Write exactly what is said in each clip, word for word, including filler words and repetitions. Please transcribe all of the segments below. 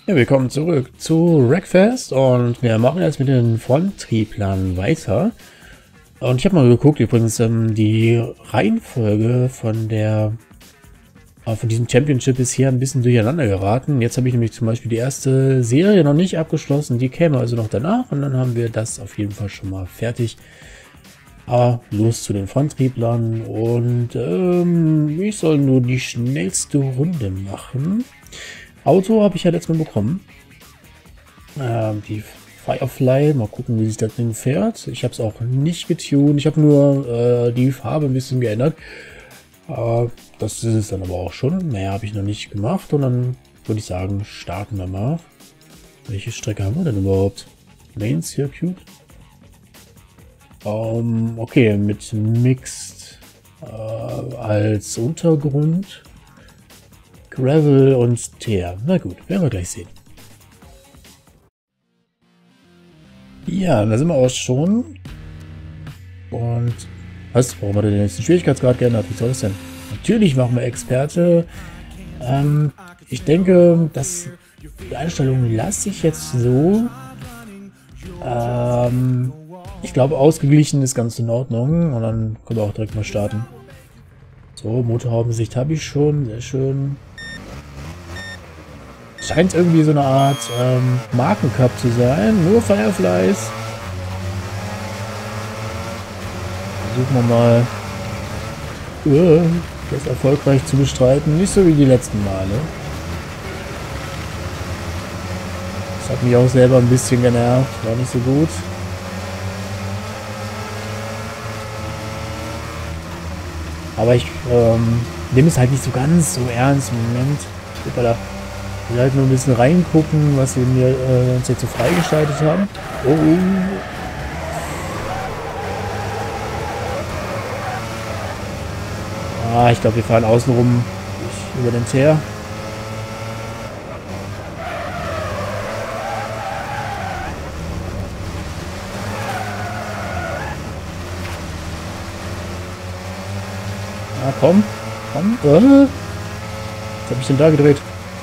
Ja, willkommen zurück zu Wreckfest und wir machen jetzt mit den Fronttrieblern weiter. Und ich habe mal geguckt, übrigens, ähm, die Reihenfolge von der äh, von diesem Championship ist hier ein bisschen durcheinander geraten. Jetzt habe ich nämlich zum Beispiel die erste Serie noch nicht abgeschlossen, die käme also noch danach und dann haben wir das auf jeden Fall schon mal fertig. Aber los zu den Fronttrieblern und ähm, ich soll nur die schnellste Runde machen. Auto habe ich ja letztes Mal bekommen. Ähm, die Firefly, mal gucken, wie sich das Ding fährt. Ich habe es auch nicht getuned. Ich habe nur äh, die Farbe ein bisschen geändert. Äh, das ist es dann aber auch schon. Mehr habe ich noch nicht gemacht. Und dann würde ich sagen, starten wir mal. Welche Strecke haben wir denn überhaupt? Main Circuit? Um, okay, mit Mixed äh, als Untergrund. Gravel und Teer. Na gut, werden wir gleich sehen. Ja, da sind wir auch schon. Und was? Warum hat er denn jetzt den Schwierigkeitsgrad geändert? Wie soll das denn? Natürlich machen wir Experte. Ähm, ich denke, dass die Einstellungen lasse ich jetzt so. Ähm, ich glaube, ausgeglichen ist ganz in Ordnung. Und dann können wir auch direkt mal starten. So, Motorhaubensicht habe ich schon. Sehr schön. Scheint irgendwie so eine Art ähm, Markencup zu sein. Nur Fireflies. Versuchen wir mal, uh, das erfolgreich zu bestreiten. Nicht so wie die letzten Male. Das hat mich auch selber ein bisschen genervt. War nicht so gut. Aber ich ähm, nehme es halt nicht so ganz so ernst im Moment. Ich will da Wir halt nur ein bisschen reingucken, was wir mir äh, uns jetzt so freigeschaltet haben. Oh. Ah, ich glaube, wir fahren außenrum über den Teer. Ah, komm. Komm. Äh. Was habe ich denn da gedreht?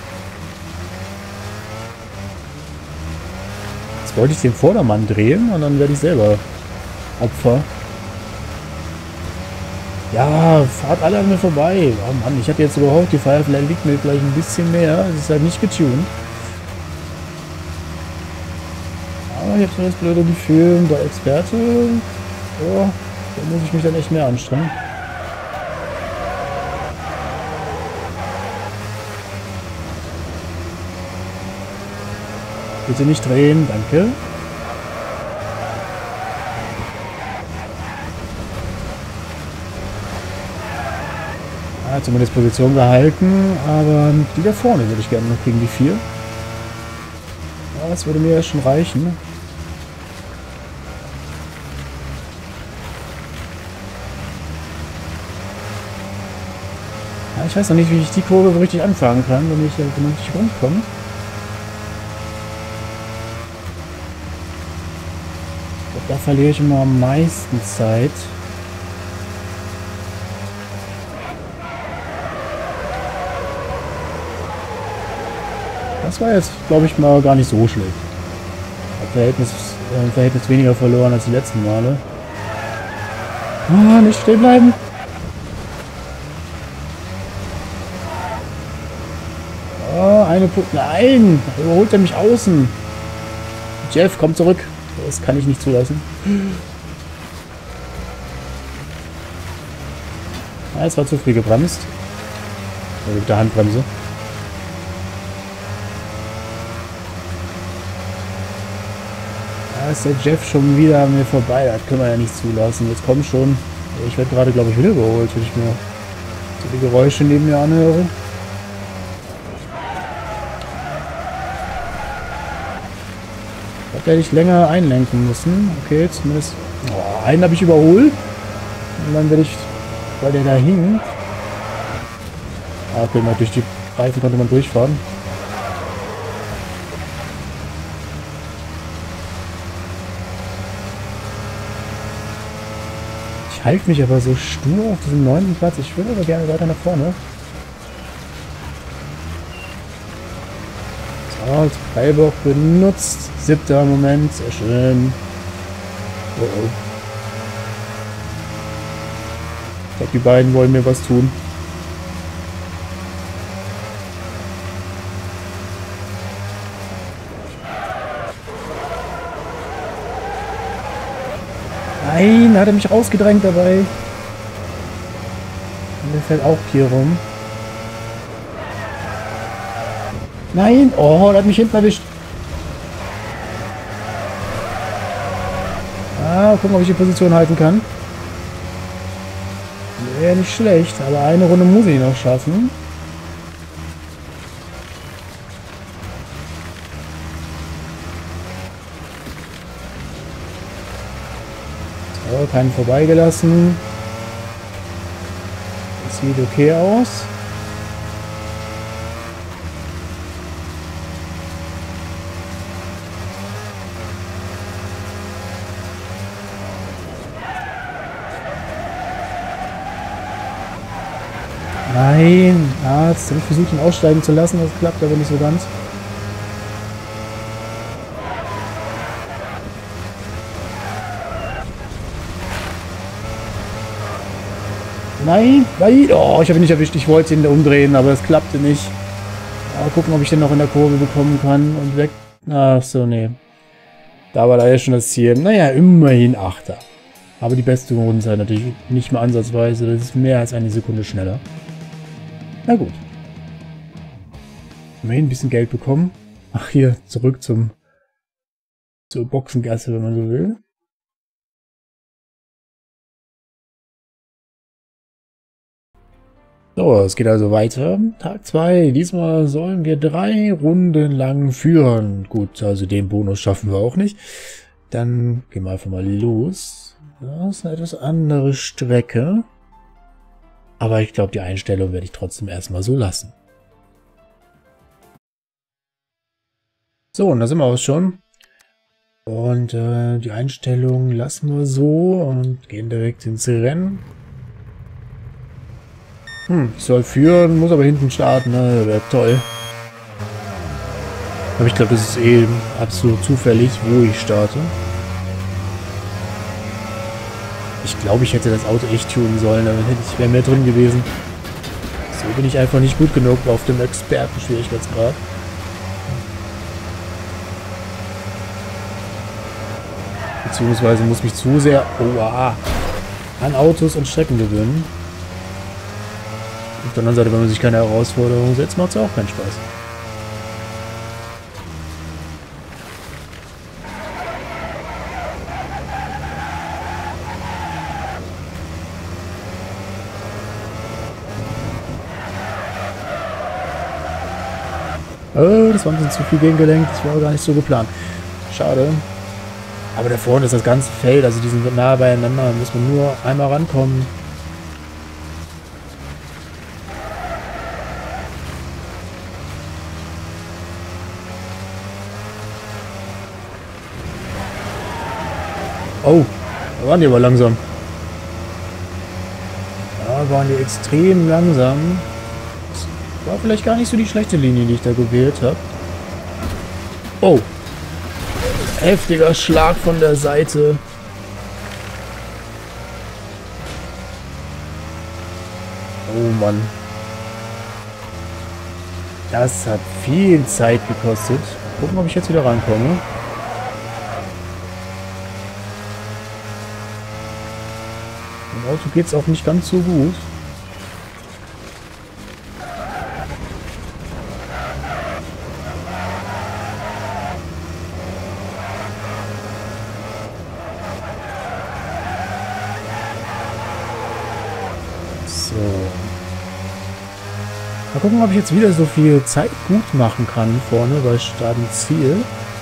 Wollte ich den Vordermann drehen und dann werde ich selber Opfer. Ja, fahrt alle an mir vorbei. Oh Mann, ich habe jetzt überhaupt, die Firefly liegt mir vielleicht ein bisschen mehr. Es ist halt nicht getuned. Aber ich habe so das blöde Gefühl, bei Experte, oh, da muss ich mich dann echt mehr anstrengen. Bitte nicht drehen, danke. Ja, zumindest Position gehalten, aber die da vorne würde ich gerne noch gegen die vier. Ja, das würde mir ja schon reichen. Ja, ich weiß noch nicht, wie ich die Kurve richtig anfangen kann, wenn ich vernünftig rumkomme. Da verliere ich immer am meisten Zeit. Das war jetzt, glaube ich, mal gar nicht so schlecht. Im Verhältnis, äh, im Verhältnis weniger verloren als die letzten Male. Ah, nicht stehen bleiben. Ah, eine Punkt. Nein! Da überholt er mich außen. Jeff, komm zurück. Das kann ich nicht zulassen. Ja, es war zu früh gebremst. Oder mit der Handbremse. Da ist der Jeff schon wieder an mir vorbei. Das können wir ja nicht zulassen. Jetzt komm schon. Ich werde gerade, glaube ich, wieder überholt, wenn ich mir so die Geräusche neben mir anhöre. Da hätte ich länger einlenken müssen. Okay, zumindest. Oh, einen habe ich überholt. Und dann werde ich, weil der da hing. Ah, okay, mal durch die Reifen konnte man durchfahren. Ich halte mich aber so stur auf diesem neunten Platz. Ich würde aber gerne weiter nach vorne. So, als Prellbock benutzt. Siebter Moment, sehr schön. Oh oh. Ich glaube, die beiden wollen mir was tun. Nein, hat er mich rausgedrängt dabei. Und der fällt auch hier rum. Nein! Oh, der hat mich hinten erwischt. Ah, gucken, ob ich die Position halten kann. Wäre nicht schlecht, aber eine Runde muss ich noch schaffen. So, keinen vorbeigelassen. Das sieht okay aus. Nein, Arzt, habe ich versucht, ihn aussteigen zu lassen, das klappt aber nicht so ganz. Nein, nein, oh, ich habe ihn nicht erwischt, ich wollte ihn da umdrehen, aber es klappte nicht. Mal gucken, ob ich den noch in der Kurve bekommen kann und weg. Ach so, nee. Da war leider schon das Ziel. Naja, immerhin Achter. Aber die beste Rundenzeit natürlich nicht mehr ansatzweise, das ist mehr als eine Sekunde schneller. Na gut. Immerhin ein bisschen Geld bekommen. Ach, hier, zurück zum zur Boxengasse, wenn man so will. So, es geht also weiter. Tag zwei. Diesmal sollen wir drei Runden lang führen. Gut, also den Bonus schaffen wir auch nicht. Dann gehen wir einfach mal los. Das ist eine etwas andere Strecke. Aber ich glaube, die Einstellung werde ich trotzdem erstmal so lassen. So, und da sind wir auch schon. Und äh, die Einstellung lassen wir so und gehen direkt ins Rennen. Hm, ich soll führen, muss aber hinten starten, ne? Wäre toll. Aber ich glaube, das ist eh absolut zufällig, wo ich starte. Ich glaube, ich hätte das Auto echt tunen sollen, dann hätte ich wäre mehr drin gewesen. So bin ich einfach nicht gut genug auf dem Experten-Schwierigkeitsgrad. Beziehungsweise muss mich zu sehr oh, ah, an Autos und Strecken gewöhnen. Auf der anderen Seite, wenn man sich keine Herausforderung setzt, macht es auch keinen Spaß. Oh, das war ein bisschen zu viel gegengelenkt, das war gar nicht so geplant. Schade. Aber da vorne ist das ganze Feld, also die sind nah beieinander, da muss man nur einmal rankommen. Oh, da waren die aber langsam. Da waren die extrem langsam. Das war vielleicht gar nicht so die schlechte Linie, die ich da gewählt habe. Oh. Heftiger Schlag von der Seite. Oh Mann. Das hat viel Zeit gekostet. Gucken, ob ich jetzt wieder rankomme. Im Auto geht es auch nicht ganz so gut. So. Mal gucken, ob ich jetzt wieder so viel Zeit gut machen kann vorne bei Start und Ziel.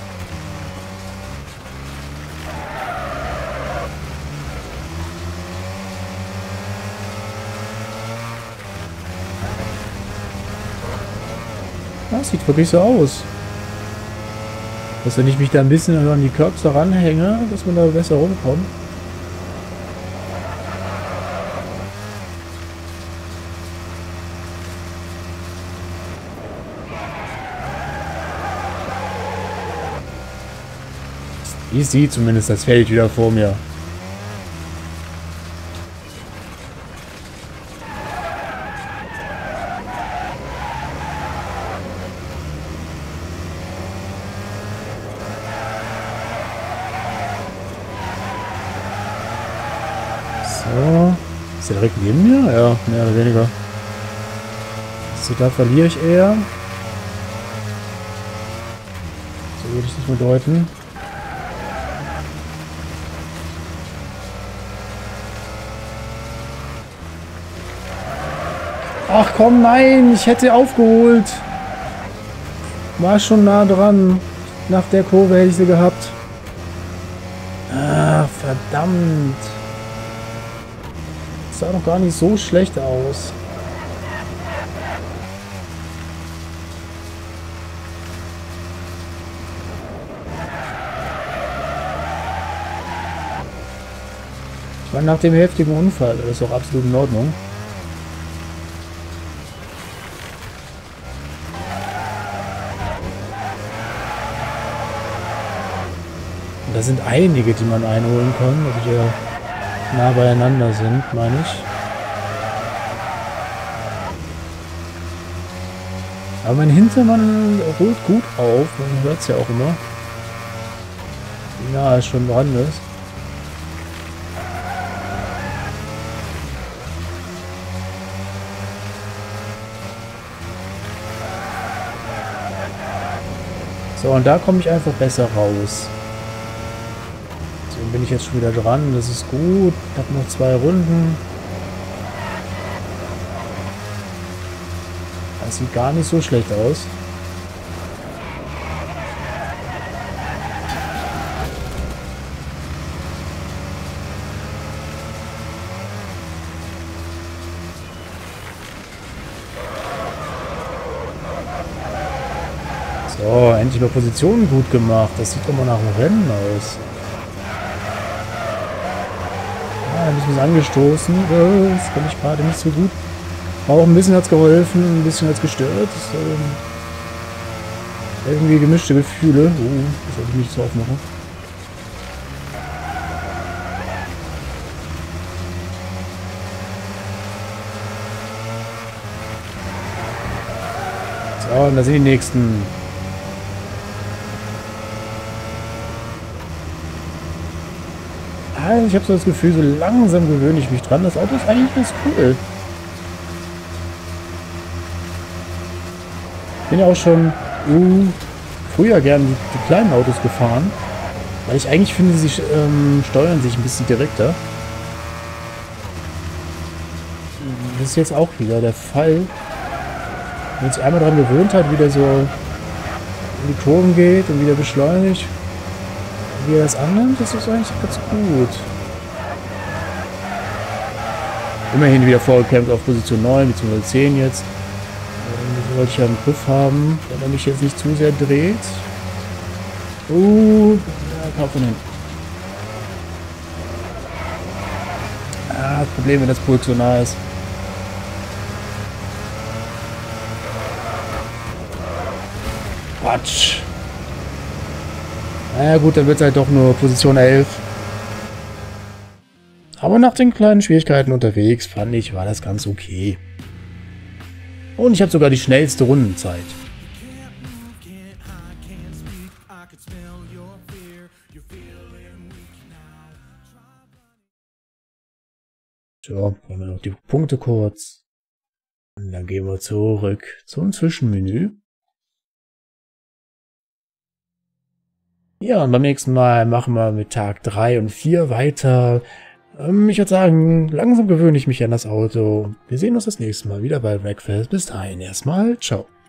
Das sieht wirklich so aus. Dass wenn ich mich da ein bisschen an die Curbs da ranhänge, dass man da besser rumkommt. Ich sehe zumindest das Feld wieder vor mir. So. Ist der direkt neben mir? Ja, mehr oder weniger. So, da verliere ich eher. So würde ich das bedeuten. Ach komm, nein, ich hätte aufgeholt. War schon nah dran. Nach der Kurve hätte ich sie gehabt. Ach, verdammt. Das sah doch gar nicht so schlecht aus. Ich meine, nach dem heftigen Unfall, das ist auch absolut in Ordnung. Und da sind einige, die man einholen kann, also die nah beieinander sind, meine ich. Aber mein Hintermann holt gut auf, man hört es ja auch immer. Wie nah es schon dran ist. So, und da komme ich einfach besser raus. So, bin ich jetzt schon wieder dran. Das ist gut. Ich habe noch zwei Runden. Das sieht gar nicht so schlecht aus. So, endlich mal Positionen gut gemacht. Das sieht doch mal nach einem Rennen aus. Ja, ein bisschen angestoßen. Das kann ich gerade nicht so gut. Auch ein bisschen hat es geholfen, ein bisschen hat es gestört. Das, ähm, irgendwie gemischte Gefühle. Oh, das sollte ich nicht so aufmachen. So, und da sind die nächsten. Ich habe so das Gefühl, so langsam gewöhne ich mich dran. Das Auto ist eigentlich ganz cool. Ich bin ja auch schon uh, früher gern die, die kleinen Autos gefahren. Weil ich eigentlich finde, sie ähm, steuern sich ein bisschen direkter. Das ist jetzt auch wieder der Fall. Wenn man sich einmal daran gewöhnt hat, wie der so in die Kurven geht und wieder beschleunigt. Wie er das annimmt, das ist eigentlich ganz gut. Immerhin wieder vorgekämpft auf Position neun bzw. zehn jetzt. Das wollte ich ja im Griff haben, wenn er mich jetzt nicht zu sehr dreht. Uh, ja, kaum von hinten. Ah, das Problem, wenn das Pulk so nah ist. Quatsch. Na ja, gut, dann wird es halt doch nur Position elf. Aber nach den kleinen Schwierigkeiten unterwegs, fand ich, war das ganz okay. Und ich habe sogar die schnellste Rundenzeit. So, haben wir noch die Punkte kurz. Und dann gehen wir zurück zum Zwischenmenü. Ja, und beim nächsten Mal machen wir mit Tag drei und vier weiter. Ähm, ich würde sagen, langsam gewöhne ich mich an das Auto. Wir sehen uns das nächste Mal wieder bei Wreckfest. Bis dahin erstmal, ciao.